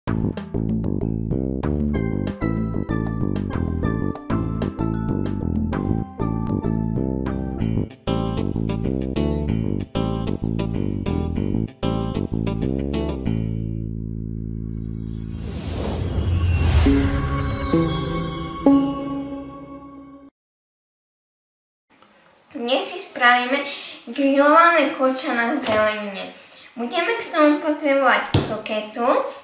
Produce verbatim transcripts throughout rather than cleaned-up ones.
Dnes si spravíme grillované kurča na zelenine. Budeme k tomu potrebovať cuketu,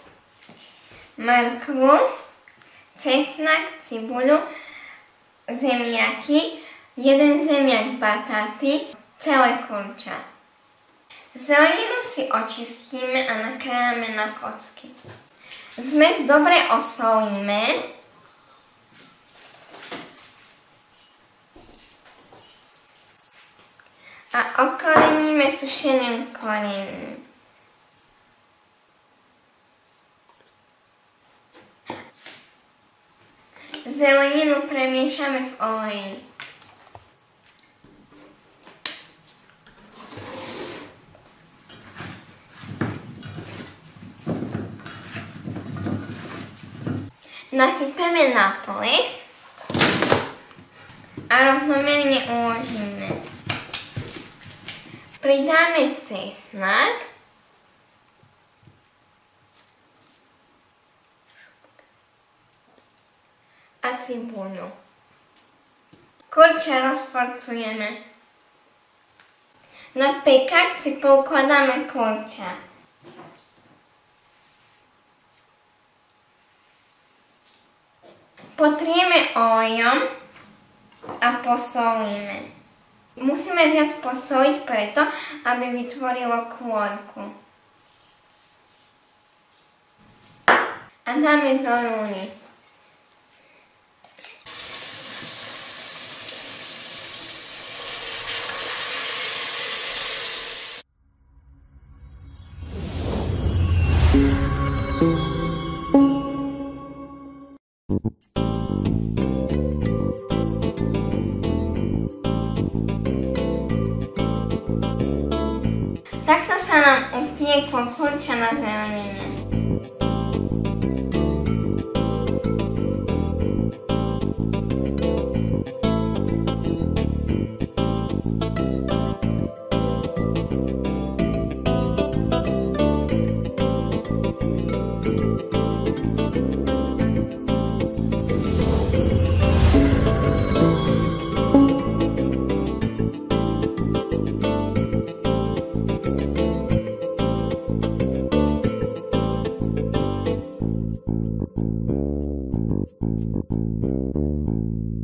mrkvu, cesnak, cibuľu, zemiaky, jeden zemiak bataty, celé kurča. Zeleninu si očistíme a nakrájame na kocky. Zmes dobre osolíme. A okoreníme sušeným korením. Zeleninu premiešame v oleji. Nasypeme na plech a rovnomerne uložíme. Pridáme cesnak a cibuľu. Kurča rozporcujeme. Na pekač si poukladáme kurča. Potrieme olejom a posolíme. Musíme viac posoliť preto, aby vytvorilo kôrku. A dáme do rúry. Takto sa nám upieklo kurča na zelenine. Thank you.